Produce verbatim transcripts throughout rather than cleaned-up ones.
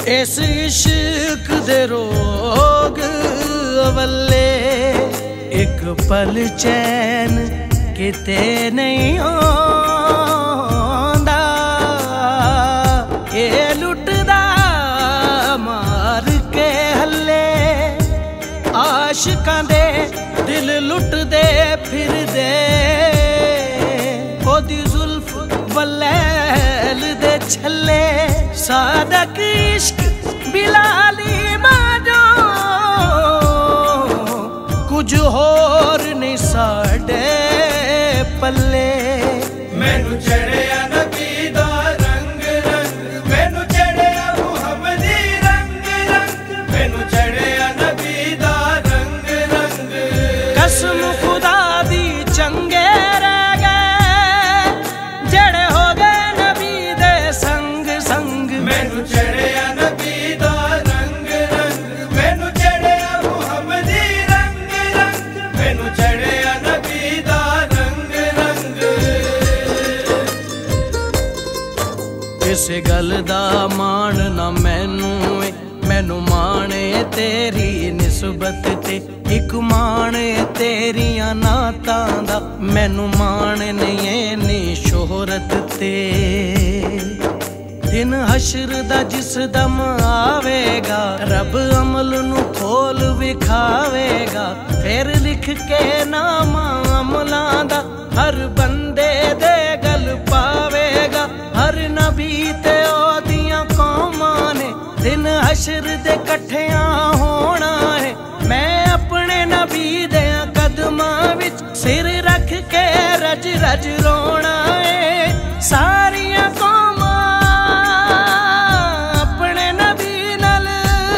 इस इश्क दे रोग वल्ले एक पल चैन किते नहीं आंदा। ये लुटदा मार के हल्ले आशिकां दे दिल लुटदे फिरदे। ओदी जुल्फ वलैल दे छल्ले सादक इश्क बिलाली माजो कुछ होर नहीं साडे पल्ले। मैनू चढ़िया नबी दा रंग रंग, मैनू चढ़िया मुहम्मदी रंग रंग, मैनू चढ़िया नबी दा रंग रंग। कसम खुदा दी चंगे रह गए जड़े हो गए नबी दे संग संग। मैनू चढ़िया नबी दा रंग रंग, मैनू चढ़िया मुहम्मदी रंग रंग, मैनू चढ़िया नबी दा रंग रंग। इसे गल दा मान ना मैनू मैनू माने तेरी निस्बत ते एक माने तेरिया नातां दा। मैनू मान नहीं नी शोहरत ते दिन हशर दा जिस दम आवेगा रब अमल नू खोल विखावेगा। फिर लिख के नाम अमलां दा हर बंदे दे गल पावेगा। हर नबी ते ओदियां कौमां ने दिन हशर दे कट्ठियां होना है। मैं अपने नबी दे कदमां विच सिर रख के रज रज रोना है। सारियां कौमां अपने नबी नाल,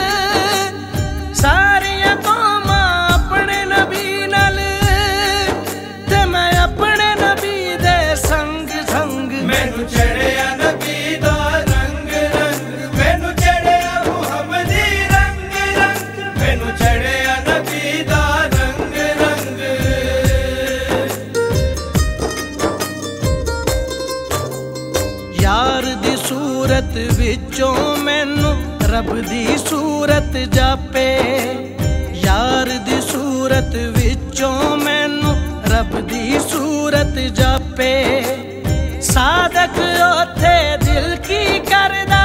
सारियां कौमां अपने नबी नाल ते मैं अपने नबी दे संग संग। मैनू चढ़िया नबी दा रंग रंग, मैनू चढ़िया मुहम्मदी रंग रंग, मैनू चढ़िया नबी दा रंग रंग। यार दी सूरत विचों मैनू रब दी सूरत जापे। यार दी सूरत विचों मैनू रब दी सूरत जापे। सादक ओथे दिल की करदा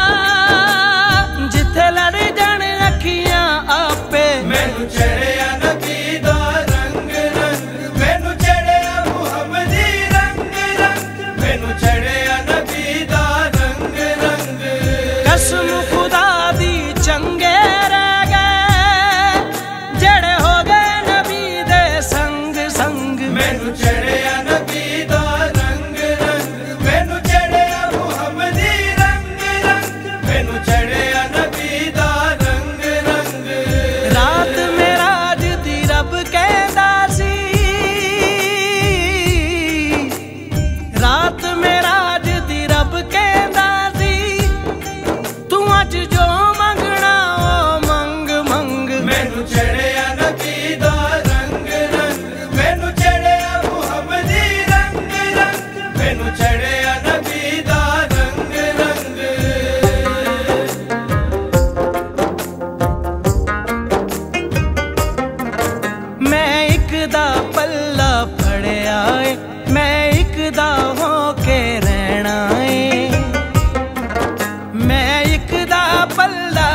जिथे लड़ जान अखियां आपे। मैनू चढ़िया नबी दा रंग रंग, मैनू चढ़िया मुहम्मदी रंग रंग, मैनू चढ़िया नबी दा रंग रंग। कसम खुदा दी चंगे रह गए जड़े हो गए नबी दे संग संग। मैनू चढ़िया नबी दा रंग रंग, मैनू चढ़िया मुहम्मदी रंग रंग, मैनू चढ़िया नबी दा रंग रंग। रात मेराज दी रब कहंदा सी, रात मेराज दी रब कहंदा सी तू अज जो मंगना ओ मंग मंग। मैनू चढ़िया नबी दा रंग रंग, मैनू चढ़िया मुहम्मदी रंग रंग, मैनू चढ़िया नबी दा रंग रंग। मैं एक दा पल्ला फड़िया है, मैं एक दा हो के रहना है। मैं एक दा पल्ला